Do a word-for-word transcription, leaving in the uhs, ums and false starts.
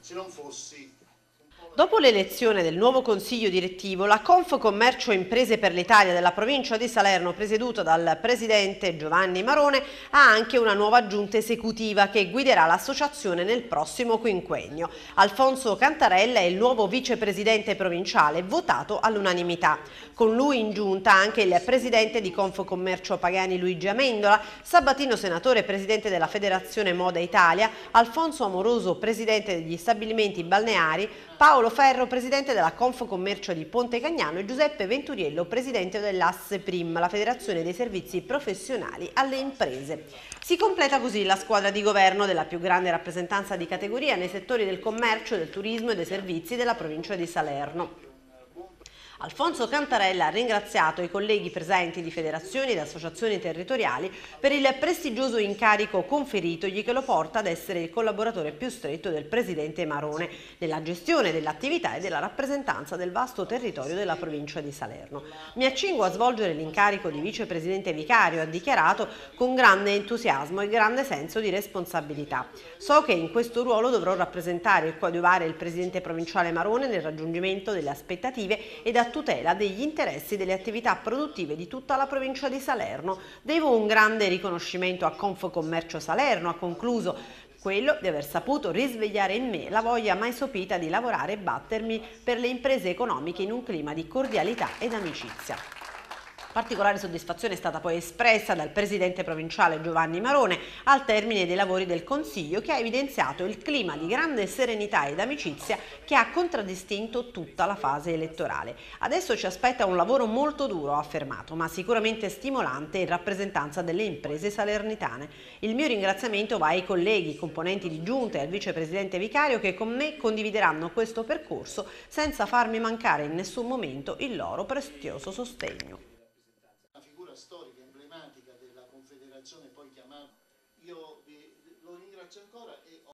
se non fossi... Dopo l'elezione del nuovo consiglio direttivo, la Confcommercio Imprese per l'Italia della provincia di Salerno, presieduta dal presidente Giovanni Marone, ha anche una nuova giunta esecutiva che guiderà l'associazione nel prossimo quinquennio. Alfonso Cantarella è il nuovo vicepresidente provinciale, votato all'unanimità. Con lui in giunta anche il presidente di Confcommercio Pagani Luigi Amendola, Sabatino Senatore, presidente della Federazione Moda Italia, Alfonso Amoroso, presidente degli stabilimenti balneari, Paolo Ferro, presidente della Confcommercio di Ponte Cagnano, e Giuseppe Venturiello, presidente dell'ASSEPRIM, la Federazione dei Servizi Professionali alle Imprese. Si completa così la squadra di governo della più grande rappresentanza di categoria nei settori del commercio, del turismo e dei servizi della provincia di Salerno. Alfonso Cantarella ha ringraziato i colleghi presenti di federazioni ed associazioni territoriali per il prestigioso incarico conferitogli che lo porta ad essere il collaboratore più stretto del presidente Marone nella gestione dell'attività e della rappresentanza del vasto territorio della provincia di Salerno. Mi accingo a svolgere l'incarico di vicepresidente vicario, ha dichiarato, con grande entusiasmo e grande senso di responsabilità. So che in questo ruolo dovrò rappresentare e coadiuvare il presidente provinciale Marone nel raggiungimento delle aspettative ed a tutela degli interessi delle attività produttive di tutta la provincia di Salerno. Devo un grande riconoscimento a Confcommercio Salerno, ha concluso, quello di aver saputo risvegliare in me la voglia mai sopita di lavorare e battermi per le imprese economiche in un clima di cordialità ed amicizia. Particolare soddisfazione è stata poi espressa dal presidente provinciale Giovanni Marone al termine dei lavori del Consiglio, che ha evidenziato il clima di grande serenità ed amicizia che ha contraddistinto tutta la fase elettorale. Adesso ci aspetta un lavoro molto duro, ha affermato, ma sicuramente stimolante in rappresentanza delle imprese salernitane. Il mio ringraziamento va ai colleghi, componenti di giunta e al vicepresidente vicario che con me condivideranno questo percorso senza farmi mancare in nessun momento il loro prezioso sostegno. Storica, emblematica della Confederazione, poi chiamata, io vi, lo ringrazio ancora e